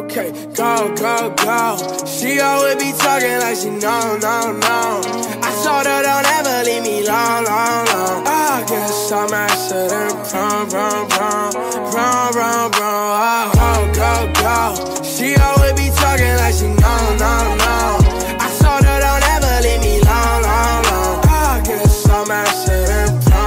Okay, go, go, go. She always be talking like she know, no. I told her don't ever leave me long. I guess I'm accident prone. Oh, go, go. She always be talking like she know, no. I told her don't ever leave me long. I guess I'm accident prone.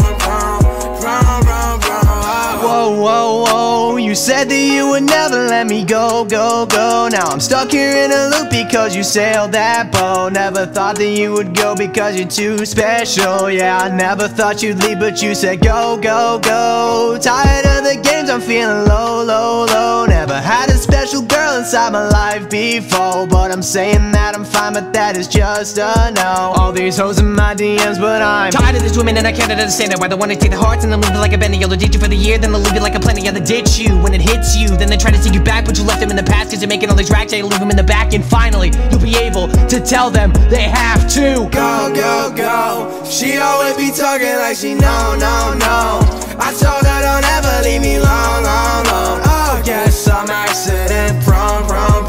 Whoa, you said that you would never let me go. Now I'm stuck here in a loop because you sailed that boat. Never thought that you would go because you're too special. Yeah, I never thought you'd leave, but you said go. Tired of the games, I'm feeling low. Never had a special girl inside my life before, but I'm saying that I'm fine, but that is just a no. All these hoes in my DMs, but I'm tired of these women and I can't understand it. Why they wanna take the hearts and then leave it like a bender. They'll ditch you for the year, then they'll leave you like a planet. Yeah, they ditch you when it hits you, then they try to take you back, but you left them in the past cause you're making all these racks. Yeah, you leave them in the back, and finally you'll be able to tell them they have to go. She always be talking like she know. I told her don't ever leave me long. Oh, guess I'm accident prone.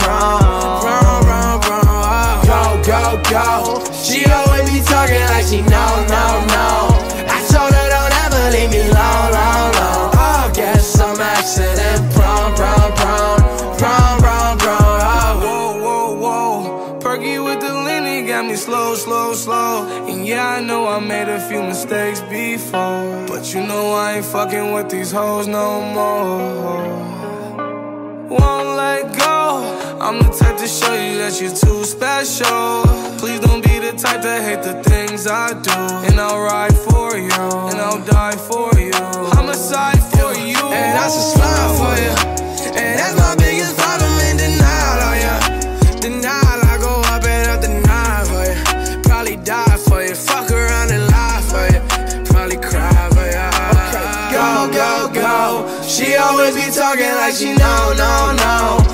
Go. She always be talking like she know. I told her don't ever leave me long. Oh, guess I'm accident prone. Whoa. Perky with the Lenny got me slow. And yeah, I know I made a few mistakes before, but you know I ain't fucking with these hoes no more. Won't let go. I'm the type to show you that you're too special. Please don't be the type to hate the things I do. And I'll ride for you, and I'll die for you. Homicide for you, and that's a slime for you. And that's my biggest problem, in denial on ya. Denial, I go up and up the nine for you. Probably die for you, fuck around and lie for you. Probably cry for you. Okay, go. She always be talking like she know.